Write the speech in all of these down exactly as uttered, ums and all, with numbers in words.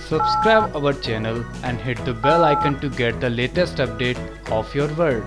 Subscribe our channel and hit the bell icon to get the latest update of your world.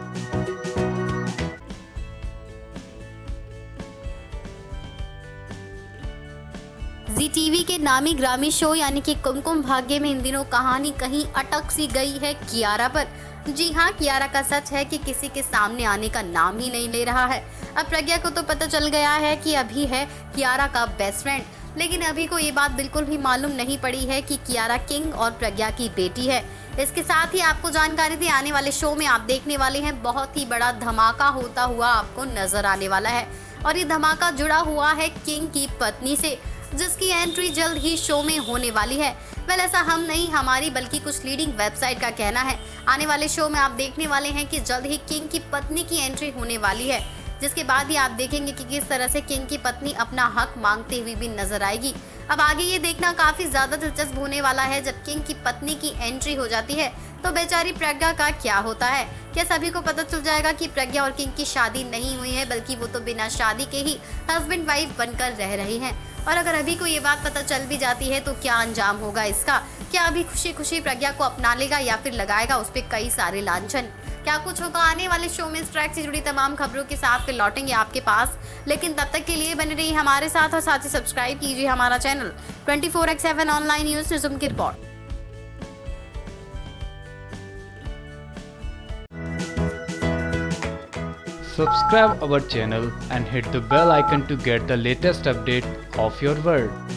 Zee TV के नामी ग्रामी show यानी कि कुमकुम भाग्य में इन दिनों कहानी कहीं अटक सी गई है कियारा पर। जी हाँ, कियारा का सच है कि किसी के सामने आने का नाम ही नहीं ले रहा है। अब प्रज्ञा को तो पता चल गया है कि अभी है कियारा का बेस्ट फ्रेंड, लेकिन अभी को ये बात बिल्कुल भी मालूम नहीं पड़ी है कि कियारा किंग और प्रज्ञा की बेटी है। इसके साथ ही आपको जानकारी दी, आने वाले शो में आप देखने वाले हैं बहुत ही बड़ा धमाका होता हुआ आपको नजर आने वाला है, और ये धमाका जुड़ा हुआ है किंग की पत्नी से, जिसकी एंट्री जल्द ही शो में होने वाली है। वेल ऐसा हम नहीं, हमारी बल्कि कुछ लीडिंग वेबसाइट का कहना है। आने वाले शो में आप देखने वाले हैं कि जल्द ही किंग की पत्नी की एंट्री होने वाली है, जिसके बाद ही आप देखेंगे कि किस तरह से किंग की पत्नी अपना हक मांगते हुए भी नजर आएगी। अब आगे ये देखना काफी ज्यादा दिलचस्प होने वाला है। जब किंग की पत्नी की एंट्री हो जाती है तो बेचारी प्रज्ञा का क्या होता है। क्या सभी को पता चल जाएगा कि प्रज्ञा और किंग की शादी नहीं हुई है, बल्कि वो तो बिना शादी के ही हस्बैंड वाइफ बनकर रह रही हैं। और अगर अभी को ये बात पता चल भी जाती है तो क्या अंजाम होगा इसका? क्या अभी खुशी खुशी प्रज्ञा को अपना लेगा या फिर लगाएगा उस पर कई सारे लांछन? क्या कुछ होगा आने वाले शो में? इस ट्रैक से जुड़ी तमाम खबरों के साथ फिर लौटेंगे आपके पास, लेकिन तब तक के लिए बने रहिए हमारे साथ और साथ ही सब्सक्राइब कीजिए हमारा channel twenty four by seven online news Nizum की रिपोर्ट। Subscribe our channel and hit the bell icon to get the latest update of your world.